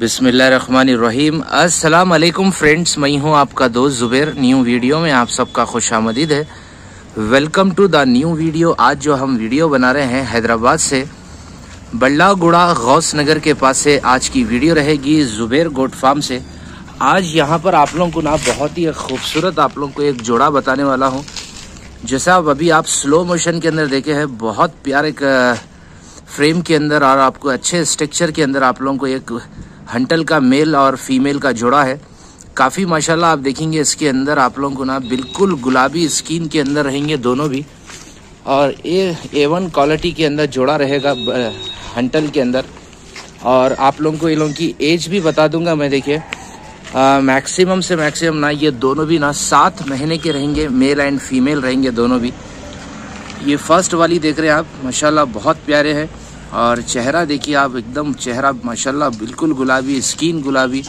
बिस्मिल्लाहिर्रहमानिर्रहीम। अस्सलाम वालेकुम फ्रेंड्स, मैं हूं आपका दोस्त ज़ुबैर। न्यू वीडियो में आप सबका खुशामदीद है। Welcome to the new video. आज जो हम वीडियो बना रहे हैं हैदराबाद से बल्लागुड़ा गौस नगर के पास से आज की वीडियो रहेगी ज़ुबैर गोट फार्म से। आज यहां पर आप लोगों को ना बहुत ही खूबसूरत आप लोगों को एक जोड़ा बताने वाला हूं। जैसा अभी आप स्लो मोशन के अंदर देखे हैं, बहुत प्यारे फ्रेम के अंदर और आपको अच्छे स्ट्रक्चर के अंदर आप लोगों को एक हंटल का मेल और फीमेल का जोड़ा है। काफ़ी माशाल्लाह आप देखेंगे इसके अंदर आप लोगों को ना बिल्कुल गुलाबी स्किन के अंदर रहेंगे दोनों भी, और A1 क्वालिटी के अंदर जोड़ा रहेगा हंटल के अंदर। और आप लोगों को इन लोगों की एज भी बता दूंगा मैं। देखिए मैक्सिमम से मैक्सिमम ना ये दोनों भी ना 7 महीने के रहेंगे, मेल एंड फीमेल रहेंगे दोनों भी। ये फर्स्ट वाली देख रहे हैं आप, माशाल्लाह बहुत प्यारे हैं। और चेहरा देखिए आप, एकदम चेहरा माशाल्लाह बिल्कुल गुलाबी, स्किन गुलाबी।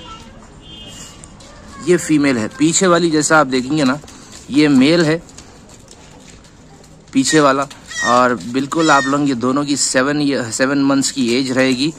ये फीमेल है। पीछे वाली जैसा आप देखेंगे ना, ये मेल है पीछे वाला। और बिल्कुल आप लोग ये दोनों की 7 मंथ्स की एज रहेगी।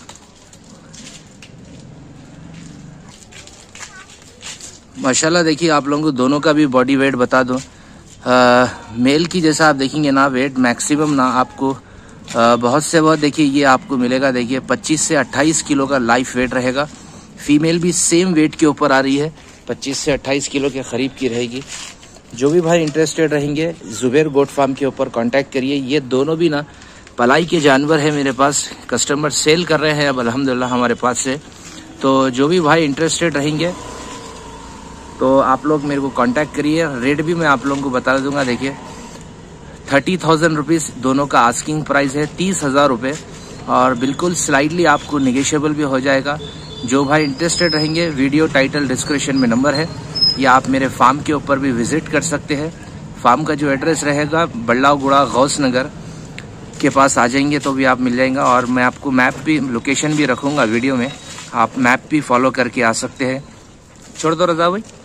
माशाल्लाह देखिए आप लोगों को दोनों का भी बॉडी वेट बता दूं। मेल की जैसा आप देखेंगे ना, वेट मैक्सिमम ना आपको बहुत से बहुत देखिए ये आपको मिलेगा। देखिए 25 से 28 किलो का लाइफ वेट रहेगा। फीमेल भी सेम वेट के ऊपर आ रही है, 25 से 28 किलो के करीब की रहेगी। जो भी भाई इंटरेस्टेड रहेंगे ज़ुबैर गोट फार्म के ऊपर कांटेक्ट करिए। ये दोनों भी ना पलाई के जानवर है मेरे पास, कस्टमर सेल कर रहे हैं अब अल्हम्दुलिल्लाह हमारे पास से। तो जो भी भाई इंटरेस्टेड रहेंगे तो आप लोग मेरे को कांटेक्ट करिए। रेट भी मैं आप लोगों को बता दूंगा। देखिए 30,000 रुपीज़ दोनों का आस्किंग प्राइस है, 30,000 रुपये। और बिल्कुल स्लाइडली आपको निगेशियबल भी हो जाएगा। जो भाई इंटरेस्टेड रहेंगे, वीडियो टाइटल डिस्क्रिप्शन में नंबर है, या आप मेरे फार्म के ऊपर भी विजिट कर सकते हैं। फार्म का जो एड्रेस रहेगा बल्लागुड़ा गौस नगर के पास आ जाएंगे तो भी आप मिल जाएगा। और मैं आपको मैप भी, लोकेशन भी रखूँगा वीडियो में, आप मैप भी फॉलो करके आ सकते हैं। छोड़ दो रजा भाई।